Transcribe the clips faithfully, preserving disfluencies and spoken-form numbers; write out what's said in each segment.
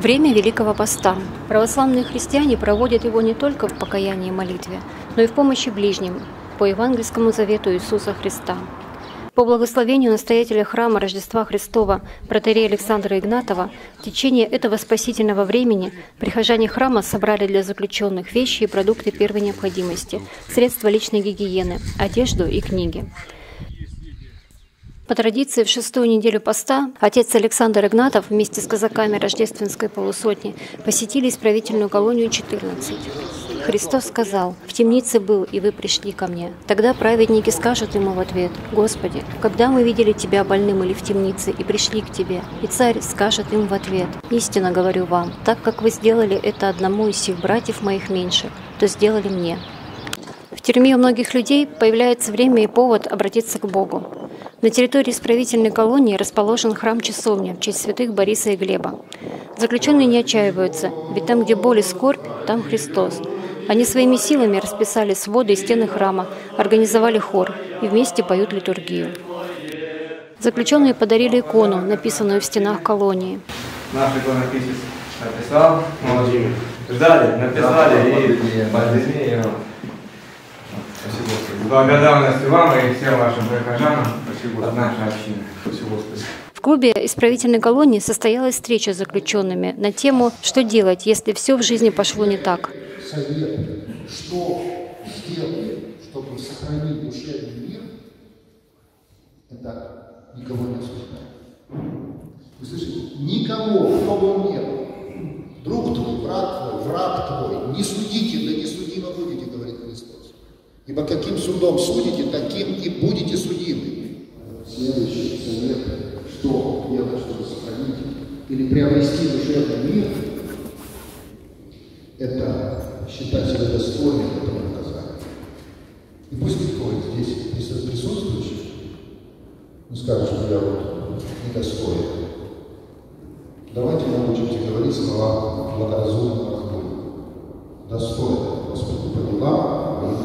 Время Великого Поста. Православные христиане проводят его не только в покаянии и молитве, но и в помощи ближним, по евангельскому завету Иисуса Христа. По благословению настоятеля храма Рождества Христова протоиерея Александра Игнатова в течение этого спасительного времени прихожане храма собрали для заключенных вещи и продукты первой необходимости, средства личной гигиены, одежду и книги. По традиции, в шестую неделю поста отец Александр Игнатов вместе с казаками рождественской полусотни посетили исправительную колонию четырнадцать. Христос сказал: «В темнице был, и вы пришли ко мне». Тогда праведники скажут ему в ответ: «Господи, когда мы видели Тебя больным или в темнице и пришли к Тебе?» И царь скажет им в ответ: «Истинно говорю вам, так как вы сделали это одному из сих братьев моих меньших, то сделали мне». В тюрьме у многих людей появляется время и повод обратиться к Богу. На территории исправительной колонии расположен храм-часовня в честь святых Бориса и Глеба. Заключенные не отчаиваются, ведь там, где боль и скорбь, там Христос. Они своими силами расписали своды и стены храма, организовали хор и вместе поют литургию. Заключенные подарили икону, написанную в стенах колонии. Наш иконописец написал, ждали, написали и подвезли. Благодарность вам и всем вашим прихожанам от нашей общины. В клубе исправительной колонии состоялась встреча с заключенными на тему «Что делать, если все в жизни пошло не так?». Совет, что сделать, чтобы сохранить душевный мир, это никого не осуждает. Вы слышите? Никого, кто бы он ни был. Друг твой, брат твой, враг твой, не судите, да не судимо будете, говорит Христос. Ибо каким судом судите, таким и будете судимы. Следующий совет, что делать, чтобы сохранить или приобрести душевный мир, это считать себя достойным этого наказания. И пусть никто здесь присутствующий не скажет, что я вот недостоин. Давайте научимся говорить слова благоразумного разгона. Достойно, Господи, по делам моим.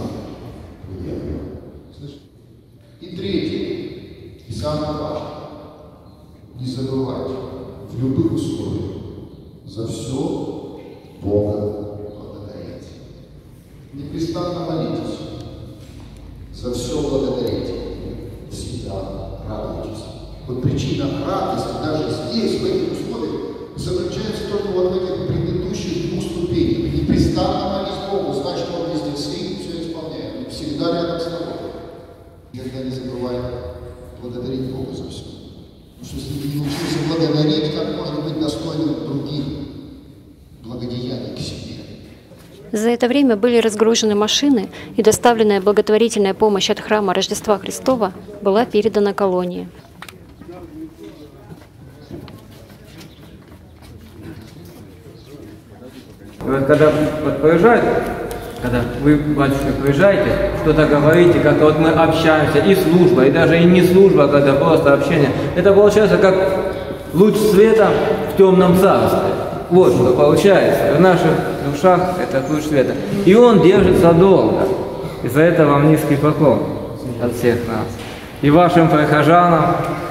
И третье, и самое важное, не забывайте в любых условиях за все Бога благодарить. Непрестанно молитесь, за все благодарите, всегда радуйтесь. Вот причина радости даже здесь, в этих условиях, заключается только вот в этих предыдущих двух ступенях. Непрестанно молись Богу, значит, Он везде слышит, все исполняет, Он всегда рядом с тобой. Никогда не забывай благодарить Бога за все. Потому что если ты не учился благодарить, как можно быть достойным других благодеяний к себе. За это время были разгружены машины, и доставленная благотворительная помощь от храма Рождества Христова была передана колонии. Вот когда подъезжают, когда вы, батюшка, приезжаете, что-то говорите, как-то вот мы общаемся, и служба, и даже и не служба, когда просто общение. Это получается как луч света в темном царстве. Вот что получается. В наших душах это луч света. И он держится долго. И за это вам низкий поклон от всех нас. И вашим прихожанам,